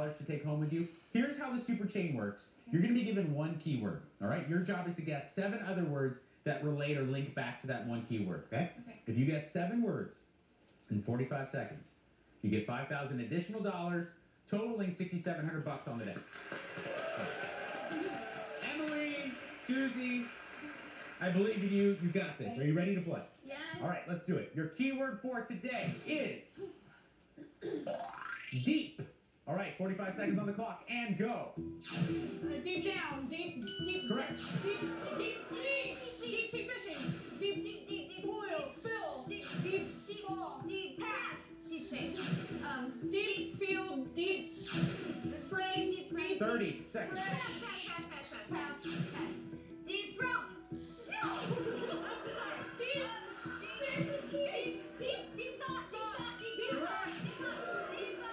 to take home with you. Here's how the super chain works. You're going to be given one keyword, all right? Your job is to guess 7 other words that relate or link back to that one keyword, okay? If you guess 7 words in 45 seconds, you get $5,000 additional dollars, totaling $6,700 on the day. Emily, Susie, I believe in you. You got this. Are you ready to play? Yeah. All right, let's do it. Your keyword for today is deep. All right, 45 seconds on the clock, and go. Deep down, deep. Correct. Deep sea fishing. Deep oil spill. Deep fall. Deep pass. Deep space. Deep field. Deep frames. 30 seconds. Pass.